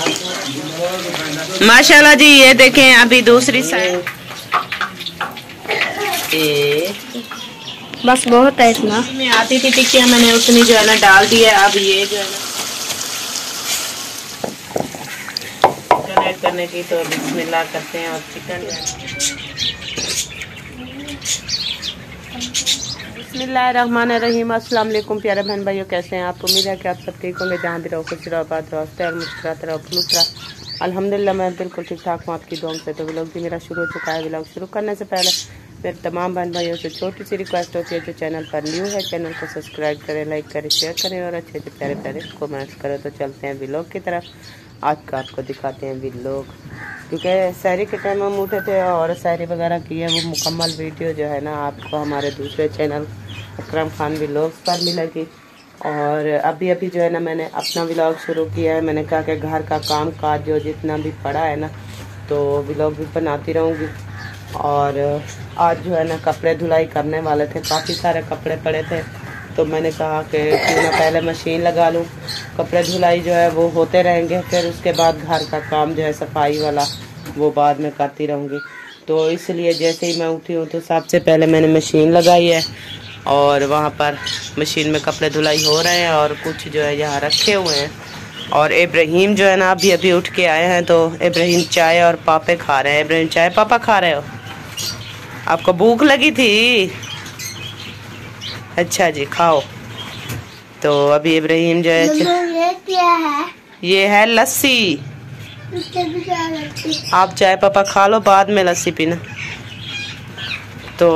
माशाल्लाह जी। ये देखें अभी दूसरी साइड बस बहुत है इतना। में आती थी टिक्कियाँ, मैंने उतनी जो है ना डाल दी है। अब ये जो है ना चिकन ऐड करने की, तो बिस्मिल्लाह करते हैं और चिकन बिस्मिल्लाहिर्रहमानिर्रहीम। अस्सलाम वालेकुम प्यारे बहन भाइयों, कैसे हैं आप? उम्मीद है कि आप सब ठीक होंगे। जहाँ भी रहो खुश रहो, आबाद रहो, और मुस्कुराते रहो, खुश रहो। अल्हम्दुलिल्लाह मैं बिल्कुल ठीक ठाक हूँ आपकी दुआ से। तो व्लॉग भी मेरा शुरू हो चुका है। व्लॉग शुरू करने से पहले मेरे तमाम बहन भाइयों से छोटी सी रिक्वेस्ट होती है, जो चैनल पर न्यू है चैनल को सब्सक्राइब करें, लाइक करें, शेयर करें और अच्छे अच्छे प्यारे प्यारे कमेंट्स करें। तो चलते हैं व्लॉग की तरफ। आज का आपको दिखाते हैं व्लॉग, क्योंकि सहरी के टाइम हम उठे थे और सहरी वगैरह की है। वो मुकम्मल वीडियो जो है ना आपको हमारे दूसरे चैनल अकरम खान व्लॉग्स पर मिलेगी। और अभी अभी जो है ना मैंने अपना व्लॉग शुरू किया है। मैंने कहा कि घर का काम काज जो जितना भी पड़ा है ना, तो व्लॉग भी बनाती रहूँगी। और आज जो है ना कपड़े धुलाई करने वाले थे, काफ़ी सारे कपड़े पड़े थे, तो मैंने कहा कि क्यों ना पहले मशीन लगा लूँ। कपड़े धुलाई जो है वो होते रहेंगे, फिर उसके बाद घर का काम जो है सफाई वाला वो बाद में करती रहूँगी। तो इसलिए जैसे ही मैं उठी हूँ तो सबसे पहले मैंने मशीन लगाई है और वहाँ पर मशीन में कपड़े धुलाई हो रहे हैं और कुछ जो है यहाँ रखे हुए हैं। और इब्राहिम जो है ना अभी अभी उठ के आए हैं, तो इब्राहिम चाय और पापे खा रहे हैं। इब्राहिम चाय पापा खा रहे हो? आपको भूख लगी थी? अच्छा जी, खाओ। तो अभी इब्राहिम जो है ये क्या है? ये है लस्सी। आप चाय पापा खा लो, बाद में लस्सी पीना। तो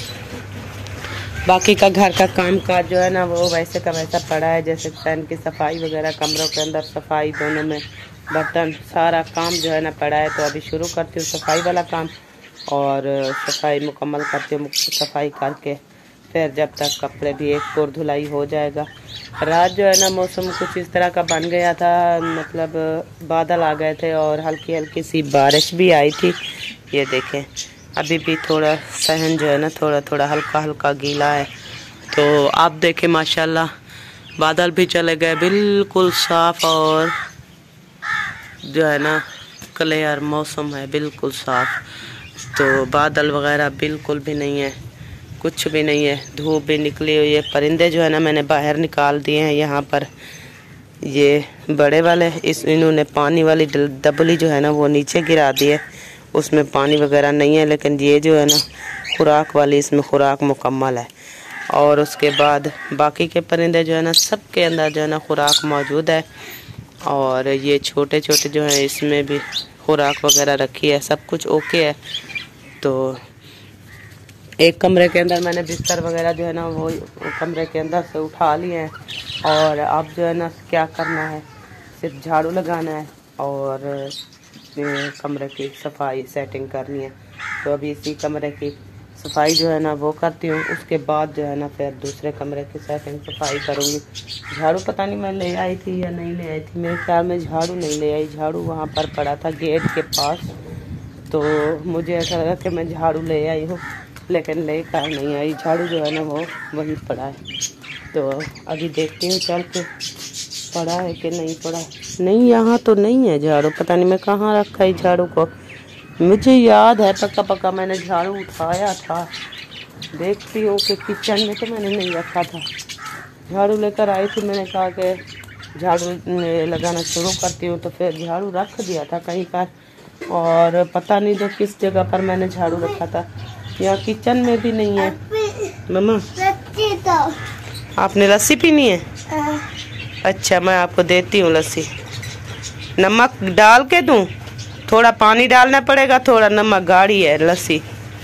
बाकी का घर का काम काज जो है ना वो वैसे का वैसा पड़ा है, जैसे फैन की सफाई वगैरह, कमरों के अंदर सफाई, दोनों में बर्तन, सारा काम जो है ना पड़ा है। तो अभी शुरू करती हूँ सफाई वाला काम और सफाई मुकम्मल करती हूँ। सफाई करके फिर जब तक कपड़े भी एक और धुलाई हो जाएगा। रात जो है ना मौसम कुछ इस तरह का बन गया था, मतलब बादल आ गए थे और हल्की हल्की सी बारिश भी आई थी। ये देखें अभी भी थोड़ा सहन जो है ना थोड़ा थोड़ा हल्का हल्का गीला है। तो आप देखें माशाल्लाह बादल भी चले गए, बिल्कुल साफ और जो है ना क्लियर मौसम है, बिल्कुल साफ। तो बादल वगैरह बिल्कुल भी नहीं है, कुछ भी नहीं है, धूप भी निकली हुई है। परिंदे जो है ना मैंने बाहर निकाल दिए हैं। यहाँ पर ये बड़े वाले इन्होंने पानी वाली दबली जो है ना वो नीचे गिरा दी है, उसमें पानी वगैरह नहीं है। लेकिन ये जो है ना खुराक वाली, इसमें खुराक मुकम्मल है। और उसके बाद बाकी के परिंदे जो है ना सबके अंदर जो है ना खुराक मौजूद है। और ये छोटे छोटे जो हैं इसमें भी खुराक वगैरह रखी है, सब कुछ ओके है। तो एक कमरे के अंदर मैंने बिस्तर वगैरह जो है ना वो कमरे के अंदर से उठा लिए हैं। और अब जो है ना क्या करना है, सिर्फ झाड़ू लगाना है और कमरे की सफाई सेटिंग करनी है। तो अभी इसी कमरे की सफाई जो है ना वो करती हूँ, उसके बाद जो है ना फिर दूसरे कमरे की सेटिंग सफाई करूँगी। झाड़ू पता नहीं मैं ले आई थी या नहीं ले आई थी, मेरे ख्याल में झाड़ू नहीं ले आई। झाड़ू वहाँ पर पड़ा था गेट के पास, तो मुझे ऐसा लगा कि मैं झाड़ू ले आई हूँ, लेकिन ले कर नहीं आई। झाड़ू जो है ना वो वहीं पड़ा है। तो अभी देखती हूँ चल के पड़ा है कि नहीं पड़ा। नहीं यहाँ तो नहीं है झाड़ू, पता नहीं मैं कहाँ रखा है झाड़ू को। मुझे याद है पक्का पक्का मैंने झाड़ू उठाया था। देखती हूँ कि किचन में तो मैंने नहीं रखा था। झाड़ू लेकर आई थी, मैंने कहा कि झाड़ू लगाना शुरू करती हूँ, तो फिर झाड़ू रख दिया था कहीं पर और पता नहीं तो किस जगह पर मैंने झाड़ू रखा था। यहाँ किचन में भी नहीं है। मम्मा आपने लस्सी पीनी है? अच्छा मैं आपको देती हूँ लस्सी। नमक डाल के दूँ? थोड़ा पानी डालना पड़ेगा, थोड़ा नमक, गाढ़ी है लस्सी,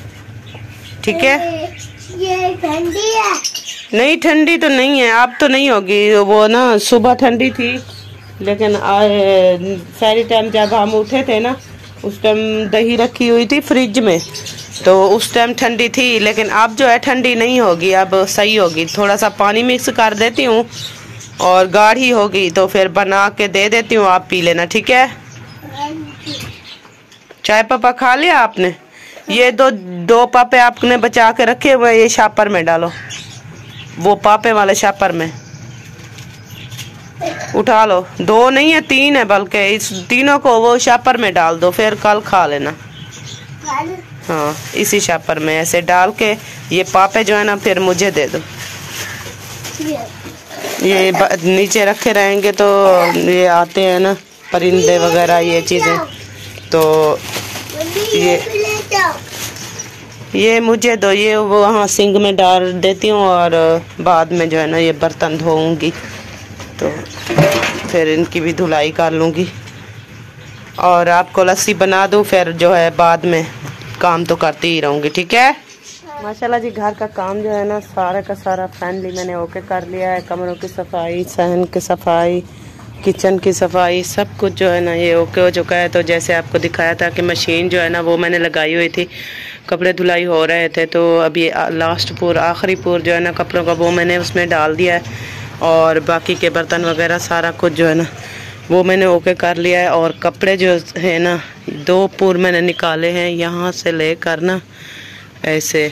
ठीक है? ये ठंडी है? नहीं ठंडी तो नहीं है, अब तो नहीं होगी। वो ना सुबह ठंडी थी, लेकिन सारी टाइम जब हम उठे थे ना उस टाइम दही रखी हुई थी फ्रिज में, तो उस टाइम ठंडी थी। लेकिन अब जो है ठंडी नहीं होगी, अब सही होगी। थोड़ा सा पानी मिक्स कर देती हूँ और गाढ़ी होगी तो फिर बना के दे देती हूँ, आप पी लेना, ठीक है? चाय पापा खा लिया आपने? ये दो पापे आपने बचा के रखे हुए, ये शापर में डालो, वो पापे वाले शापर में। उठा लो, 2 नहीं है 3 है, बल्कि इस तीनों को वो शापर में डाल दो, फिर कल खा लेना। हाँ, इसी शापर में ऐसे डाल के ये पापे जो है ना फिर मुझे दे दो। ये नीचे रखे रहेंगे तो ये आते हैं ना परिंदे वगैरह ये चीज़ें, तो ये मुझे दो, ये वो वहाँ सिंक में डाल देती हूँ और बाद में जो है ना ये बर्तन धोऊंगी तो फिर इनकी भी धुलाई कर लूँगी और आपको लस्सी बना दूँ, फिर जो है बाद में काम तो करती ही रहूँगी। ठीक है। माशाल्लाह जी, घर का काम जो है ना सारा का सारा फाइनली मैंने ओके कर लिया है। कमरों की सफाई, सहन की सफाई, किचन की सफाई, सब कुछ जो है ना ये ओके हो चुका है। तो जैसे आपको दिखाया था कि मशीन जो है ना वो मैंने लगाई हुई थी, कपड़े धुलाई हो रहे थे, तो अब ये लास्ट पूर आखिरी पूर जो है ना कपड़ों का वो मैंने उसमें डाल दिया है और बाकी के बर्तन वगैरह सारा कुछ जो है ना वो मैंने ओके कर लिया है। और कपड़े जो है ना 2 पूर मैंने निकाले हैं, यहाँ से लेकर ना ऐसे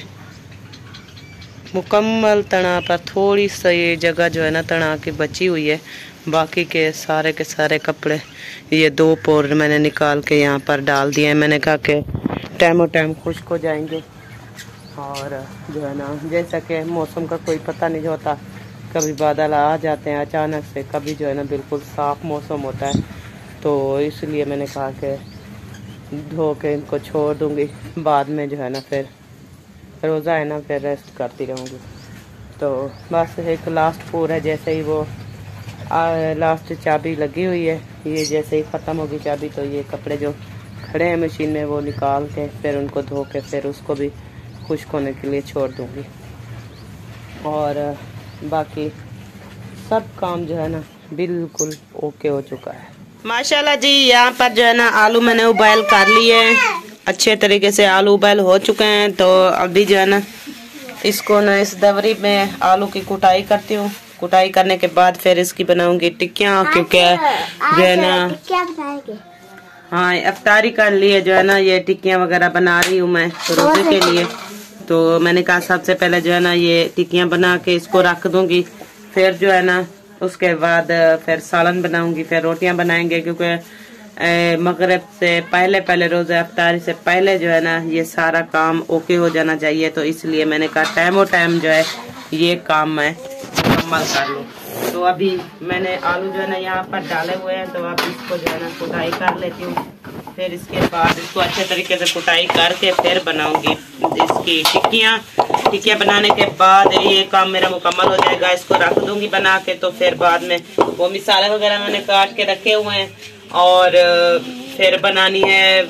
मुकम्मल तना पर थोड़ी सी जगह जो है ना तना की बची हुई है, बाकी के सारे कपड़े ये 2 पोर मैंने निकाल के यहाँ पर डाल दिए हैं। मैंने कहा कि टाइमों टाइम खुश्क हो जाएंगे और जो है ना जैसा कि मौसम का कोई पता नहीं होता, कभी बादल आ जाते हैं अचानक से, कभी जो है ना बिल्कुल साफ़ मौसम होता है, तो इसलिए मैंने कहा कि धो के इनको छोड़ दूँगी, बाद में जो है ना फिर रोज़ा है ना फिर रेस्ट करती रहूँगी। तो बस एक लास्ट पूर है, जैसे ही वो लास्ट चाबी लगी हुई है, ये जैसे ही ख़त्म होगी चाबी तो ये कपड़े जो खड़े हैं मशीन में वो निकाल के फिर उनको धो के फिर उसको भी खुश्क होने के लिए छोड़ दूँगी। और बाकी सब काम जो है ना बिल्कुल ओके हो चुका है। माशाल्लाह जी, यहाँ पर जो है ना आलू मैंने उबाल कर लिए हैं, अच्छे तरीके से आलू उबाल हो चुके हैं। तो अभी जो है ना इसको ना इस दवरी में आलू की कुटाई करती हूँ। कुटाई करने के बाद फिर इसकी बनाऊंगी टिक्कियाँ, क्योंकि जो है ना हाँ इफ्तारी कर लिए जो है ना ये टिक्कियाँ वगैरह बना रही हूँ मैं रोजे के लिए। तो मैंने कहा सबसे पहले जो है ना ये टिक्कियाँ बना के इसको रख दूंगी, फिर जो है ना उसके बाद फिर सालन बनाऊंगी, फिर रोटियां बनाएंगे, क्योंकि मगरिब से पहले रोज़ा इफ्तारी से पहले जो है ना ये सारा काम ओके हो जाना चाहिए। तो इसलिए मैंने कहा टाइमों टाइम जो है ये काम मैं मुकम्मल कर लूँ। तो अभी मैंने आलू जो है ना यहाँ पर डाले हुए हैं, तो अब इसको जो है ना कुटाई कर लेती हूँ, फिर इसके बाद इसको अच्छे तरीके से कुटाई करके फिर बनाऊंगी इसकी टिक्कियाँ बनाने के बाद ये काम मेरा मुकम्मल हो जाएगा। इसको रख दूंगी बना के, तो फिर बाद में वो मिसाले वगैरह मैंने काट के रखे हुए हैं और फिर बनानी है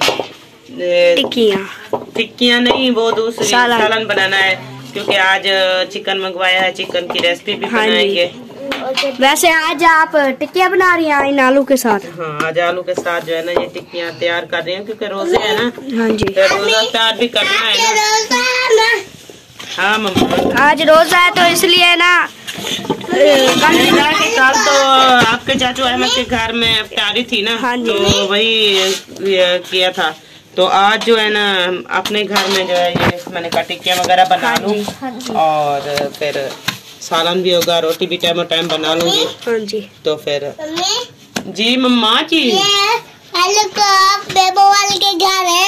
टिक्कियाँ नहीं, वो दूसरी सालन बनाना है, क्योंकि आज चिकन मंगवाया है, चिकन की रेसिपी भी बनाएंगे। वैसे आज आप टिक्कियाँ बना रही हैं इन आलू के साथ? हाँ, आज आलू के साथ जो है ना ये टिक्कियाँ तैयार कर रही हूँ, क्योंकि रोजे है ना। हाँ जी, रोजा तैयार भी करना है ना। हाँ मम्मा, आज रोजा है तो इसलिए ना कल तो आपके चाचू अहमद के घर में इफ्तारी थी ना। हाँ तो वही किया था, तो आज जो है ना अपने घर में जो है ये मैंने कहा टिक्कियाँ वगैरह बना लूँ और फिर सालन भी होगा, रोटी भी टाइम टाइम बना लूंगी। हाँ जी। तो फिर जी मम्मा जी बेबो वाले के घर है,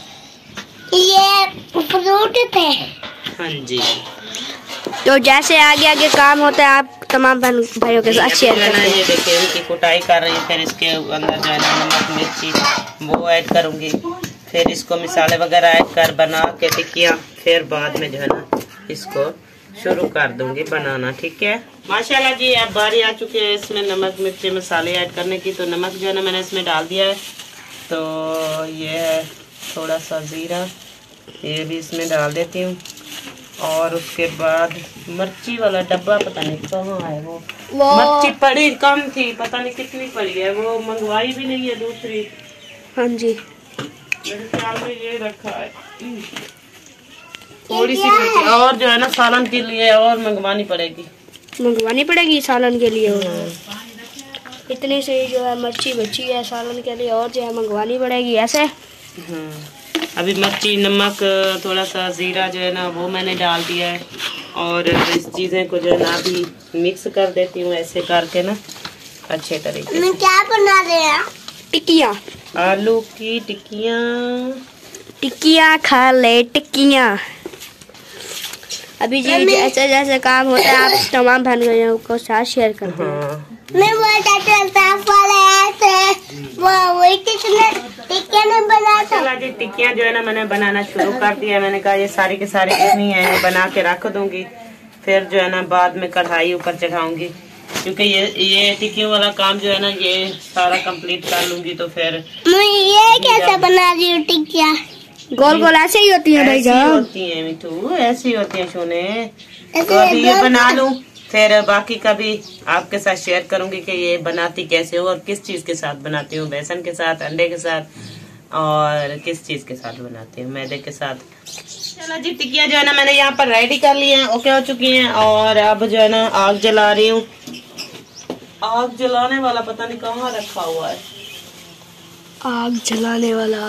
ये फ्रूट थे। हाँ जी। तो जैसे आगे आगे काम होता है आप तमाम भाइयों के साथ शेयर करना। ये देखिए इनकी कुटाई कर रही है, फिर इसके अंदर जो है ना नमक मिर्ची वो ऐड करूंगी, फिर इसको मिसाले वगैरह ऐड कर बना के टिक्कियाँ, फिर बाद में जो है ना इसको शुरू कर दूंगी बनाना। ठीक है। माशाल्लाह जी, अब बारी आ चुकी है इसमें नमक मिर्ची मसाले ऐड करने की। तो नमक जो है ना मैंने इसमें डाल दिया है, तो ये है थोड़ा सा ज़ीरा, ये भी इसमें डाल देती हूँ। और उसके बाद मिर्ची वाला डब्बा पता नहीं कहाँ है, वो मिर्ची पड़ी कम थी, पता नहीं कितनी पड़ी है, वो मंगवाई भी नहीं है दूसरी। हाँ जी, मेरे ख्याल में ये रखा है थोड़ी सी मिर्ची, और जो है ना सालन के लिए और मंगवानी पड़ेगी सालन के लिए। इतनी से जो है मिर्ची बची है सालन के लिए, और जो है मंगवानी पड़ेगी ऐसे। अभी मिर्ची नमक थोड़ा सा ज़ीरा जो है ना वो मैंने डाल दिया है, और इस चीज़ें को जो है ना अभी मिक्स कर देती हूँ ऐसे करके ना, अच्छे तरीके से। क्या बना रहे हैं? टिक्कियाँ, आलू की टिक्कियाँ। टिक्कियाँ खा ले टिक्कियाँ। अभी जी जैसे जैसे काम होता है आप तमाम बहन भाइयों को साथ शेयर करते हैं। मैं टिक्कियाँ जो है ना मैंने बनाना शुरू कर दिया। मैंने कहा ये सारी के सारी कितनी है बना के रख दूंगी, फिर जो है ना बाद में कढ़ाई ऊपर चढ़ाऊंगी, क्योंकि ये टिक्कियों वाला काम जो है ना ये सारा कंप्लीट कर लूंगी तो फिर। ये कैसे बना रही हूँ टिक्कियाँ? गोल गोल ऐसे ही होती है भाई साहब? होती है मिठू, ऐसी होती है सोने। तो अभी ये बना लूं, फिर बाकी का भी आपके साथ शेयर करूंगी कि ये बनाती कैसे हो और किस चीज के साथ बनाती हूँ। बेसन के साथ, अंडे के साथ और किस चीज के साथ बनाती हूँ, मैदे के साथ। चलो जी, टिक्कियाँ जो है ना मैंने यहाँ पर रेडी कर ली हैं, ओके हो चुकी हैं। और अब जो है ना आग जला रही हूँ। आग जलाने वाला पता नहीं कहाँ रखा हुआ है। आग जलाने वाला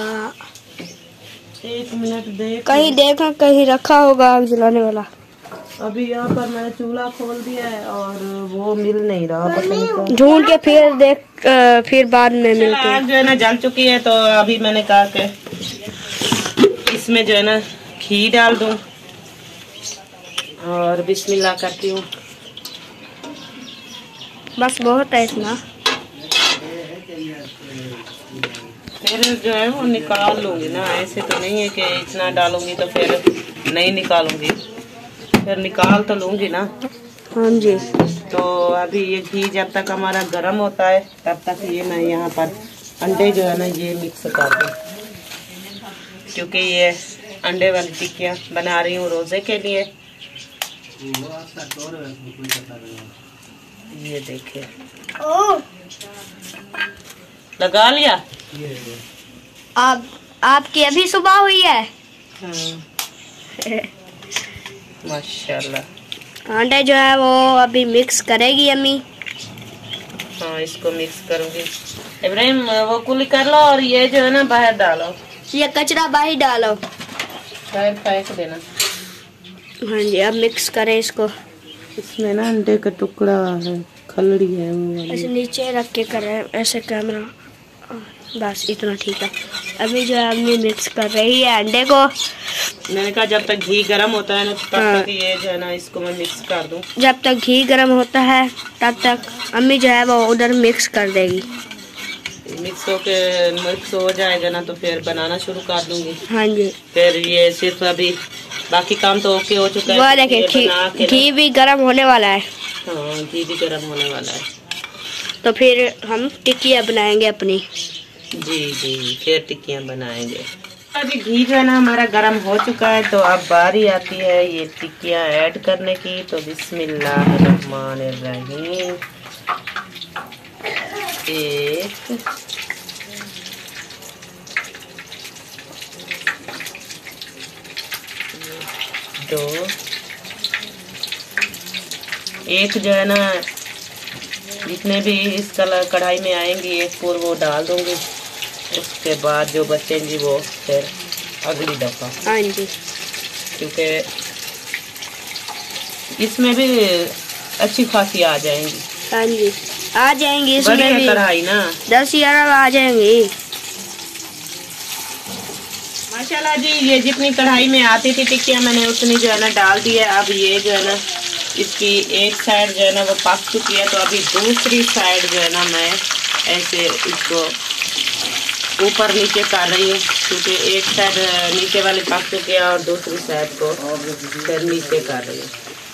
1 मिनट देख, कहीं देखा कहीं रखा होगा आग जलाने वाला। अभी यहाँ पर मैंने चूल्हा खोल दिया है और वो मिल नहीं रहा, पता नहीं कहाँ। ढूंढ के फिर देख, फिर बाद में मिलते हैं। आग जो है ना जल चुकी है, तो अभी मैंने कहा कि इसमें जो है ना घी डाल दूं और बिस्मिल्लाह करती हूँ। बस बहुत है इतना। फिर जो है वो निकाल लूंगी ना, ऐसे तो नहीं है कि इतना डालूंगी तो फिर नहीं निकालूंगी, फिर निकाल तो लूंगी ना। हाँ जी। तो अभी ये घी जब तक हमारा गर्म होता है तब तक ये मैं यहाँ पर अंडे जो है ना ये मिक्स कर दूँ, क्योंकि ये अंडे वाली टिक्कियाँ बना रही हूँ रोजे के लिए। ये देखिए लगा लिया। आपकी अभी सुबह हुई है? माशाल्लाह। अंडे जो है वो अभी मिक्स करेगी अम्मी। हाँ, इसको मिक्स करूंगी। इब्राहिम वो कुली कर लो और ये जो है ना बाहर डालो, ये कचरा बाहर डालो, बाहर फेंक देना। हाँ जी, अब मिक्स करें इसको। इसमें ना अंडे का टुकड़ा है, खलड़ी है वो वाली। ऐसे नीचे रख के करें ऐसे कैमरा, बस इतना ठीक है। अभी जो है अम्मी मिक्स कर रही है अंडे को। मैंने कहा जब तक घी गर्म होता है ना तब तक ये जो है ना इसको मैं मिक्स कर दूं। जब तक घी गर्म होता है तब तक अम्मी जो है वो उधर मिक्स कर देगी। मिक्स हो जाएगा ना तो फिर बनाना शुरू कर दूंगी। हाँ जी। फिर ये सिर्फ अभी बाकी काम तो ओके हो चुका है। वो देखिए घी भी गर्म होने वाला है। हाँ, घी भी गर्म होने वाला है। तो फिर हम टिक्कियाँ बनाएंगे अपनी। जी जी, फिर टिक्कियाँ बनाएंगे। अभी घी जो है ना हमारा गर्म हो चुका है, तो अब बारी आती है ये टिक्कियाँ ऐड करने की। तो बिस्मिल्लाहिर्रहमानिर्रहीम। 1 2 1 जो है ना जितने भी इस कलर कढ़ाई में आएंगी एक पूर वो डाल दूंगी। उसके बाद जो बचेंगी वो फिर अगली दफ़ा। हाँ जी, क्योंकि इसमें भी अच्छी खासी आ जाएंगी। हाँ जी, आ जाएंगी। इसमें भी कढ़ाई ना 10-11 आ जाएंगी माशाल्लाह जी। ये जितनी कढ़ाई में आती थी टिक्कियाँ मैंने उतनी जो है ना डाल दी है। अब ये जो है ना इसकी एक साइड जो है ना वो पक चुकी है, तो अभी दूसरी साइड जो है ना मैं ऐसे इसको ऊपर नीचे कर रही हूँ, क्योंकि एक साइड नीचे वाली पक चुकी है और दूसरी साइड को फिर नीचे कर रही हूँ।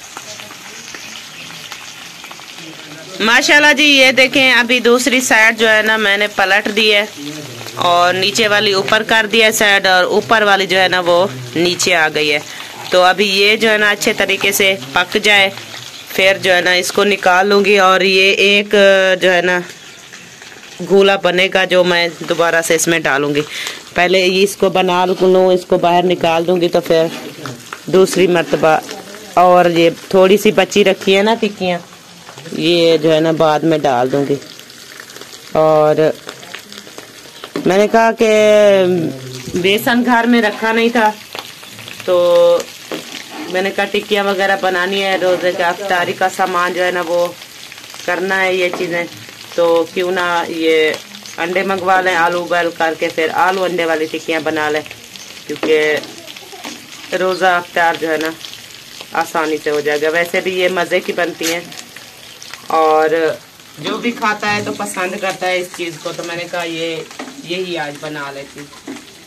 माशाल्लाह जी, ये देखें अभी दूसरी साइड जो है ना मैंने पलट दी है और नीचे वाली ऊपर कर दिया साइड और ऊपर वाली जो है ना वो नीचे आ गई है। तो अभी ये जो है ना अच्छे तरीके से पक जाए फिर जो है ना इसको निकाल लूँगी। और ये एक जो है ना गोला बनेगा जो मैं दोबारा से इसमें डालूँगी। पहले इसको बना लूँ, इसको बाहर निकाल दूँगी तो फिर दूसरी मर्तबा। और ये थोड़ी सी बची रखी है ना टिक्कियाँ, ये जो है ना बाद में डाल दूँगी। और मैंने कहा कि बेसन घर में रखा नहीं था, तो मैंने कहा टिक्कियाँ वगैरह बनानी है, रोज़े का अफ्तारी का सामान जो है ना वो करना है ये चीज़ें। तो क्यों ना ये अंडे मंगवा लें, आलू उबाल करके फिर आलू अंडे वाली टिक्कियाँ बना लें, क्योंकि रोज़ा अफ्तार जो है ना आसानी से हो जाएगा। वैसे भी ये मज़े की बनती हैं और जो भी खाता है तो पसंद करता है इस चीज़ को, तो मैंने कहा यही आज बना लेती हूँ।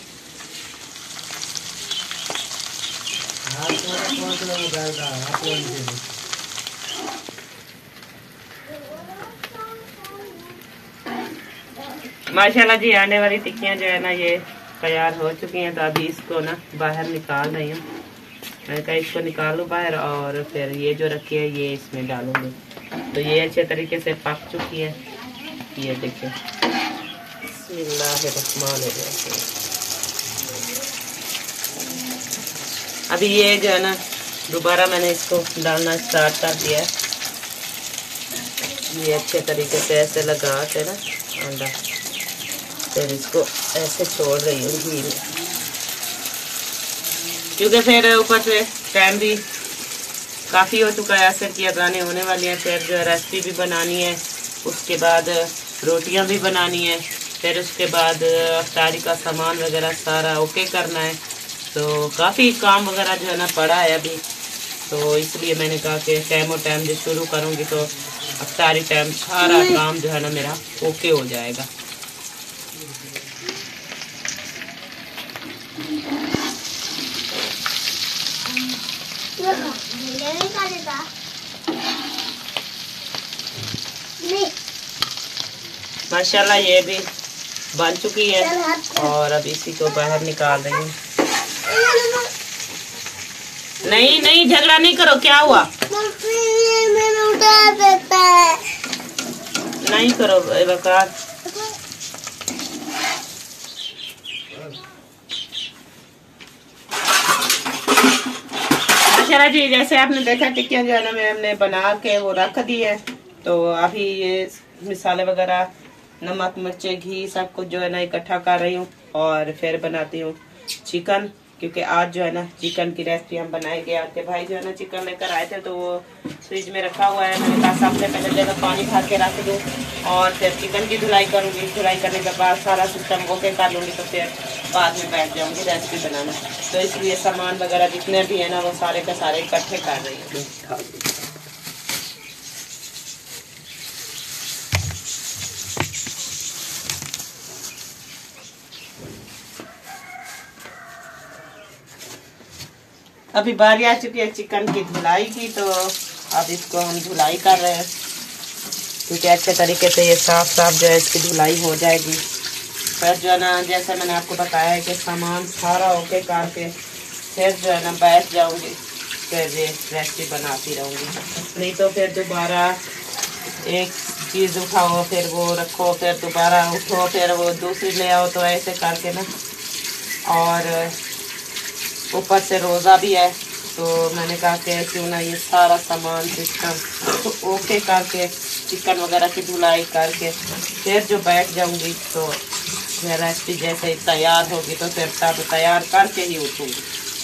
माशाल्लाह जी, आने वाली टिक्कियाँ जो है ना ये तैयार हो चुकी हैं। तो अभी इसको ना बाहर निकाल रही हूँ। मैंने कहा इसको निकालूँ बाहर और फिर ये जो रखी है ये इसमें डालूंगी। तो ये अच्छे तरीके से पक चुकी है, ये देखिए। अभी ये जो है ना दोबारा मैंने इसको डालना स्टार्ट कर दिया है। ये अच्छे तरीके से ऐसे लगा के ना अंडा, फिर इसको ऐसे छोड़ रही हूँ घी में, क्योंकि फिर ऊपर से टाइम भी काफ़ी हो चुका है, असर की अज़ानें होने वाली हैं। फिर जो रेसिपी भी बनानी है, उसके बाद रोटियां भी बनानी है, फिर उसके बाद अफ्तारी का सामान वगैरह सारा ओके करना है। तो काफ़ी काम वगैरह जो है ना पड़ा है अभी, तो इसलिए मैंने कहा कि टाइम जो शुरू करूँगी तो अफ्तारी टाइम सारा काम जो है ना मेरा ओके हो जाएगा। माशाल्लाह ये भी बन चुकी है और अब इसी को बाहर निकाल रही हूँ। नहीं झगड़ा नहीं करो, क्या हुआ? नहीं करो बकार। माशाल्लाह जी, जैसे आपने देखा टिक्कियाँ जो है ना हमने बना के वो रख दी है। तो अभी ये मिसाले वगैरह, नमक मिर्चे घी सब कुछ जो है ना इकट्ठा कर रही हूँ और फिर बनाती हूँ चिकन, क्योंकि आज जो है ना चिकन की रेसिपी हम बनाएंगे। आपके भाई जो है ना चिकन लेकर आए थे तो वो फ्रिज में रखा हुआ है। मैंने कहा सबसे पहले जगह पानी भर के रख दूँ और फिर चिकन की धुलाई करूँगी। धुलाई करने के बाद सारा सिस्टम ओके कर लूँगी तो फिर बाद में बैठ जाऊँगी रेसिपी बनाना। तो इसलिए सामान वगैरह जितने भी है ना वो सारे के सारे इकट्ठे कर रही हूँ। अभी बारी आ चुकी है चिकन की धुलाई की, तो अब इसको हम धुलाई कर रहे हैं, क्योंकि अच्छे तरीके से ये साफ जो है इसकी धुलाई हो जाएगी। फिर जो है ना जैसे मैंने आपको बताया है कि सामान सारा ओके करके फिर जो है ना बैठ जाऊंगी, फिर ये रेसिपी बनाती रहूँगी। नहीं तो फिर दोबारा एक चीज़ उठाओ फिर वो रखो, फिर दोबारा उठो फिर वो दूसरी ले आओ, तो ऐसे करके ना। और ऊपर से रोज़ा भी है, तो मैंने कहा कि क्यों ना ये सारा सामान सिस्टम ओके करके चिकन वगैरह की धुलाई करके फिर जो बैठ जाऊंगी, तो रेसिपी जैसे ही तैयार होगी तो फिर सब तैयार करके ही उठूंगी।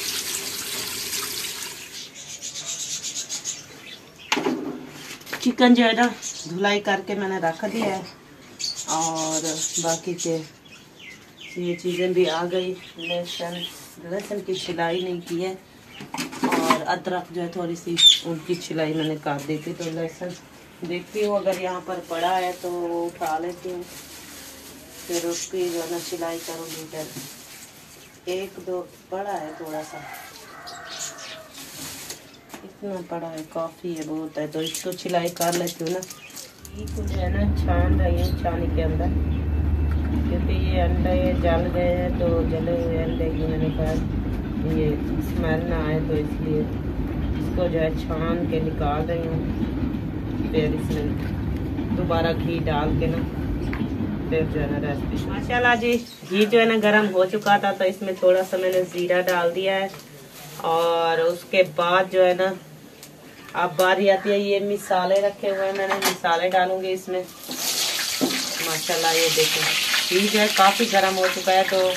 चिकन जो है ना धुलाई करके मैंने रख दिया है और बाकी के ये चीज़ें भी आ गई। लहसुन की छिलाई नहीं की है और अदरक जो है थोड़ी सी उनकी छिलाई मैंने काट दी थी। तो लहसुन देखती हूँ अगर यहाँ पर पड़ा है तो वो उठा लेती हूँ, फिर उसकी जो है ना छिलाई करूँगी। फिर एक दो पड़ा है थोड़ा सा, इतना पड़ा है काफ़ी है, बहुत है, तो इसको छिलाई कर लेती हूँ ना। इसको जो है ना छान रही हूँ छानी के अंदर, क्योंकि ये अंडे जल गए हैं, तो जले हुए अंडे की मैंने कहा ये स्मेल ना आए, तो इसलिए इसको जो है छान के निकाल रही हूँ। फिर इसमें दोबारा घी डाल के ना फिर जो है ना रेसिपी। माशाल्लाह जी, घी जो है ना गर्म हो चुका था, तो इसमें थोड़ा सा मैंने ज़ीरा डाल दिया है और उसके बाद जो है ना अब बारी आती है, ये मिसाले रखे हुए हैं, मैंने मिसाले डालूंगी इसमें। माशाल्लाह ये देखें घी जो है काफ़ी गर्म हो चुका है, तो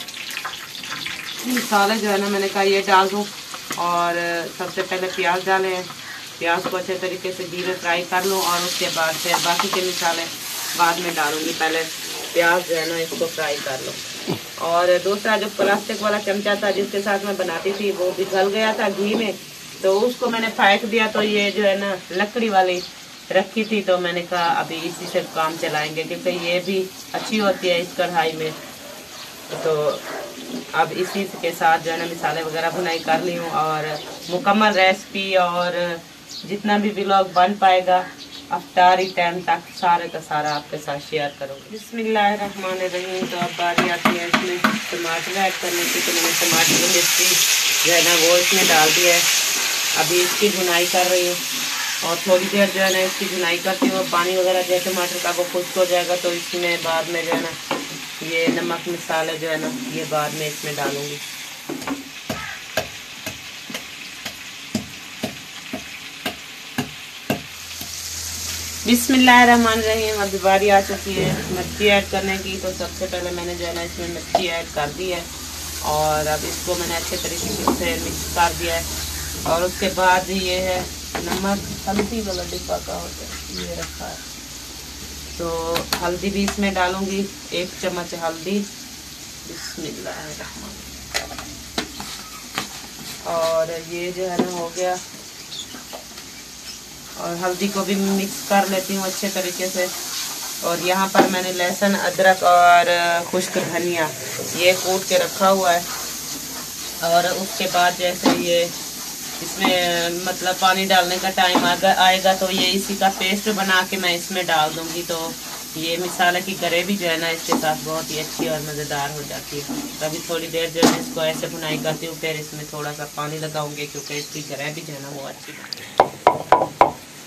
मिसाले जो है ना मैंने कहा ये डाल दूँ। और सबसे पहले प्याज डाले हैं, प्याज को अच्छे तरीके से घी में फ्राई कर लूँ और उसके बाद फिर बाकी के मिसाले बाद में डालूंगी। पहले प्याज जो है ना इसको फ्राई कर लो। और दूसरा जो प्लास्टिक वाला चमचा था जिसके साथ मैं बनाती थी वो भी गल गया था घी में, तो उसको मैंने फेंक दिया। तो ये जो है ना लकड़ी वाली रखी थी, तो मैंने कहा अभी इसी से काम चलाएंगे क्योंकि ये भी अच्छी होती है इस कढ़ाई में। तो अब इसी के साथ जो है ना मसाले वगैरह भुनाई कर ली हूँ और मुकम्मल रेसिपी और जितना भी व्लॉग बन पाएगा अफ्तारी टाइम तक सारे का सारा आपके साथ शेयर करूँगी। बिस्मिल्लाहिर्रहमानिर्रहीम। तो अब बारी आती है इसमें टमाटर ऐड करने की। तो मैंने टमाटर मिर्ची जो है ना वो इसमें डाल दिया है। अभी इसकी भुनाई कर रही हूँ और थोड़ी देर जो है ना इसकी भुनाई करती हूँ। पानी वगैरह जो है टमाटर का वो खुश्क हो जाएगा, तो इसमें बाद में जो है ना ये नमक मसाले जो है ना ये बाद में इसमें डालूंगी। बिस्मिल्लाहिर्रहमानिर्रहीम। अब बारी आ चुकी है मिर्ची ऐड करने की। तो सबसे पहले मैंने जो है ना इसमें मिर्ची ऐड कर दी है और अब इसको मैंने अच्छे तरीके से मिक्स कर दिया है। और उसके बाद ये है नमक, हल्दी वाला डिब्बा का होता है ये रखा है, तो हल्दी भी इसमें डालूंगी, 1 चम्मच हल्दी। बिस्मिल्लाहिर्रहमानिर्रहीम। और ये जो है ना हो गया। और हल्दी को भी मिक्स कर लेती हूँ अच्छे तरीके से। और यहाँ पर मैंने लहसुन, अदरक और खुश्क धनिया ये कूट के रखा हुआ है। और उसके बाद जैसे ये इसमें मतलब पानी डालने का टाइम आएगा तो ये इसी का पेस्ट बना के मैं इसमें डाल दूंगी। तो ये मसाले की ग्रेवी जो है ना इसके साथ बहुत ही अच्छी और मज़ेदार हो जाती है। तो अभी थोड़ी देर जो है इसको ऐसे भुनाई करती हूँ, फिर इसमें थोड़ा सा पानी लगाऊंगी क्योंकि इसकी ग्रेवी जो है ना वो अच्छी बने।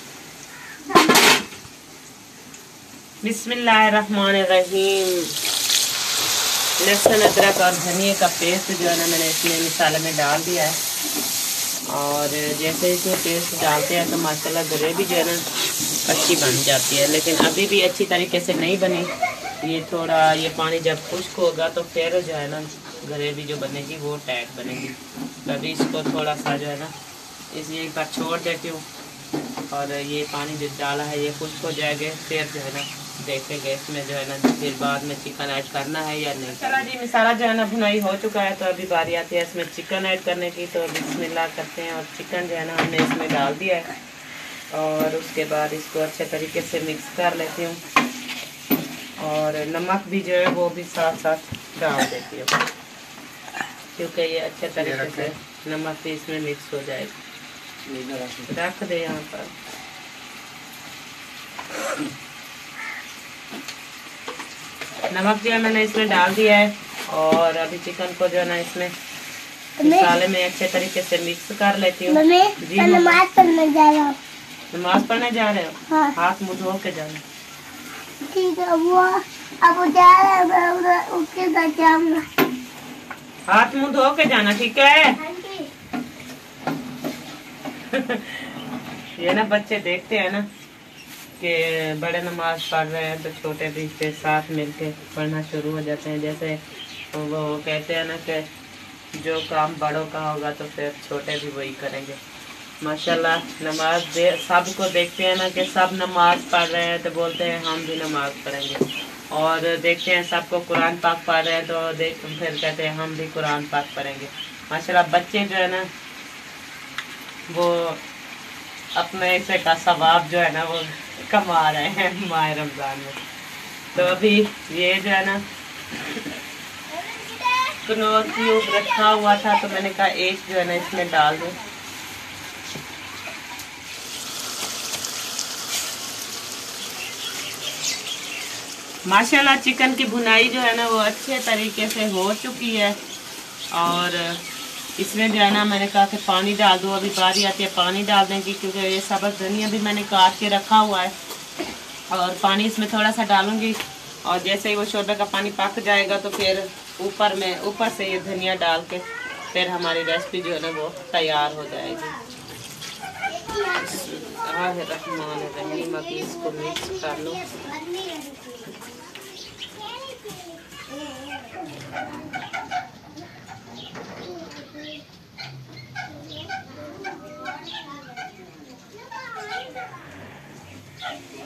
बिस्मिल्लाहिर्रहमानिर्रहीम। लहसुन, अदरक और धनिया का पेस्ट जो है ना मैंने इसमें मसाले में डाल दिया है। और जैसे इसमें पेस्ट डालते हैं तो माशाल्लाह ग्रेवी जो है ना अच्छी बन जाती है। लेकिन अभी भी अच्छी तरीके से नहीं बनी। ये थोड़ा ये पानी जब खुश्क होगा तो फिर जो है ना ग्रेवी जो बनेगी वो टाइट बनेगी। तभी इसको थोड़ा सा जो है ना इसे एक बार छोड़ देती हूँ और ये पानी जो डाला है ये खुश्क हो जाएगा। फिर जो है ना देखेंगे इसमें जो है ना फिर बाद में चिकन ऐड करना है या नहीं। चला जी मसाला जो है ना भुनाई हो चुका है, तो अभी बारी आती है इसमें चिकन ऐड करने की। तो बिस्मिल्लाह करते हैं और चिकन जो है ना हमने इसमें डाल दिया है। और उसके बाद इसको अच्छे तरीके से मिक्स कर लेती हूँ और नमक भी जो है वो भी साथ साथ डाल देती हूँ क्योंकि ये अच्छे तरीके से नमक भी इसमें मिक्स हो जाएगा। रख दे यहाँ पर। नमक जो है मैंने इसमें डाल दिया है और अभी चिकन को जो है ना इसमें मसाले में अच्छे तरीके से मिक्स कर लेती हूँ। जी नमाज पढ़ने जा रहा हूँ। नमाज पढ़ने जा रहे हो? हाँ। हाथ मुँह धो के जाना। ठीक है वो अब जा रहे हैं, उसके बाद जाऊंगा। हाथ मुँह धो के जाना, ठीक है? ये ना बच्चे देखते हैं ना कि बड़े नमाज पढ़ रहे हैं तो छोटे भी इसके साथ मिलके पढ़ना शुरू हो जाते हैं। जैसे वो कहते हैं ना कि जो काम बड़ों का होगा तो फिर छोटे भी वही करेंगे। माशाल्लाह नमाज सबको देखते हैं ना कि सब नमाज पढ़ रहे हैं तो बोलते हैं हम भी नमाज पढ़ेंगे। और देखते हैं सबको कुरान पाक पढ़ रहे हैं तो फिर कहते हैं हम भी कुरान पाक पढ़ेंगे। माशाल्लाह बच्चे जो है ना वो अपने हिस्से का सवाब जो है ना वो कमा रहे हैं माह रमज़ान में। तो अभी ये जो है ना कनौर क्यूब रखा हुआ था तो मैंने कहा एक जो है ना इसमें डाल दूँ। माशाल्लाह चिकन की भुनाई जो है ना वो अच्छे तरीके से हो चुकी है। और इसमें जो है ना मैंने कहा कि पानी डाल दो। अभी बारी आती है पानी डालने की क्योंकि ये सब्ज़ धनिया भी मैंने काट के रखा हुआ है और पानी इसमें थोड़ा सा डालूंगी। और जैसे ही वो शोरबे का पानी पक जाएगा तो फिर ऊपर से ये धनिया डाल के फिर हमारी रेसिपी जो है ना वो तैयार हो जाएगी। अभी इसको मिक्स कर लो।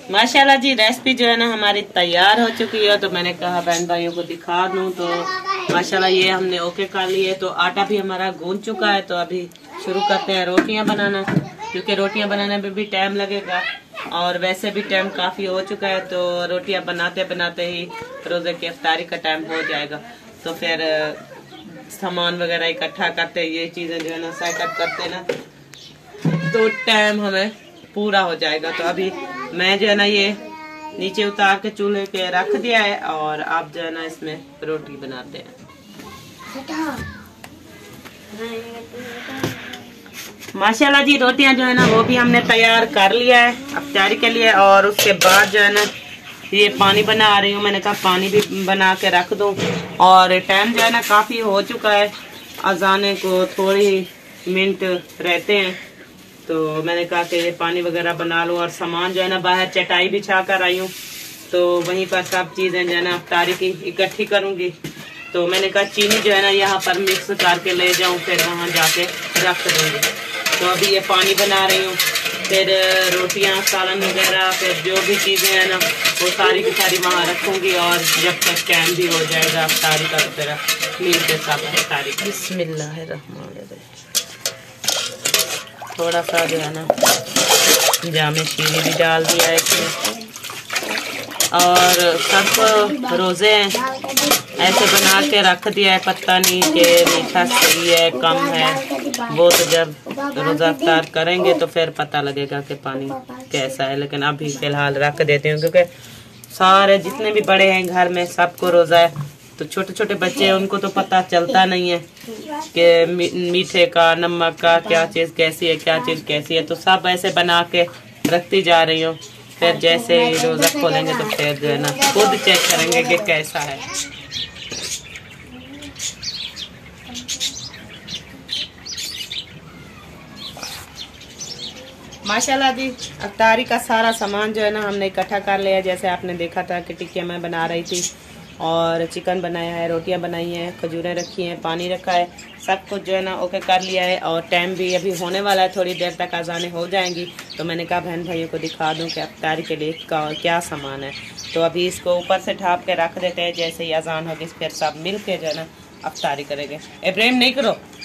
माशाल्लाह जी रेसिपी जो है ना हमारी तैयार हो चुकी है। तो मैंने कहा बहन भाइयों को दिखा दूं। तो माशाल्लाह ये हमने ओके कर लिए। तो आटा भी हमारा गूंद चुका है। तो अभी शुरू करते हैं रोटियां बनाना, क्योंकि रोटियां बनाने में भी टाइम लगेगा और वैसे भी टाइम काफी हो चुका है। तो रोटियां बनाते बनाते ही रोजे की इफ्तारी का टाइम हो जाएगा। तो फिर सामान वगैरह इकट्ठा करते, ये चीजें जो है ना सेटअप करते ना, तो टाइम हमें पूरा हो जाएगा। तो अभी मैं जो है ना ये नीचे उतार के चूल्हे के रख दिया है और आप जो है ना इसमें रोटी बनाते हैं। माशाल्लाह जी रोटियां जो है ना वो भी हमने तैयार कर लिया है इफ्तारी के लिए। और उसके बाद जो है ना ये पानी बना रही हूँ। मैंने कहा पानी भी बना के रख दूं। और टाइम जो है ना काफी हो चुका है, अजाने को थोड़ी मिनट रहते हैं। तो मैंने कहा कि ये पानी वगैरह बना लूँ। और सामान जो है ना बाहर चटाई बिछा कर आई हूँ, तो वहीं पर सब चीजें जो है ना इफ्तारी की इकट्ठी करूंगी। तो मैंने कहा चीनी जो है ना यहाँ पर मिक्स करके ले जाऊं, फिर वहाँ जाके रख दूंगी। तो अभी ये पानी बना रही हूँ, फिर रोटियाँ सालन वगैरह फिर जो भी चीजें हैं ना वो सारी की सारी वहाँ रखूंगी। और जब तक टाइम भी हो जाएगा इफ्तारी का तो फिर मिलते सब इफ्तारी का। बिस्मिल्लाहिर्रहमानिर्रहीम। थोड़ा सा जो है ना जामे शीनी भी डाल दिया है इसमें। और सब रोजे ऐसे बना के रख दिया है, पता नहीं कि मीठा सही है कम है, वो तो जब रोजा इफ्तार करेंगे तो फिर पता लगेगा कि पानी कैसा है। लेकिन अभी फिलहाल रख देती हूँ, क्योंकि सारे जितने भी बड़े हैं घर में सबको रोजा है। तो छोटे छोटे बच्चे हैं उनको तो पता चलता नहीं है कि मीठे का नमक का क्या चीज़ कैसी है, क्या चीज़ कैसी है। तो सब ऐसे बना के रखती जा रही हूँ। फिर जैसे ही रोजा खोलेंगे तो फिर जो है ना खुद चेक करेंगे कि कैसा है। माशाल्लाह जी इफ्तारी का सारा सामान जो है ना हमने इकट्ठा कर लिया। जैसे आपने देखा था कि टिक्कियाँ मैं बना रही थी और चिकन बनाया है, रोटियां बनाई हैं, खजूरें रखी हैं, पानी रखा है, सब कुछ जो है ना ओके कर लिया है। और टाइम भी अभी होने वाला है, थोड़ी देर तक अजानें हो जाएंगी। तो मैंने कहा बहन भाइयों को दिखा दूं कि इफ्तारी के लिए क्या सामान है। तो अभी इसको ऊपर से ढाप के रख देते हैं, जैसे ही अजान होगी फिर सब मिल के जो है ना इफ्तारी करेंगे। इब्राहिम नहीं करो।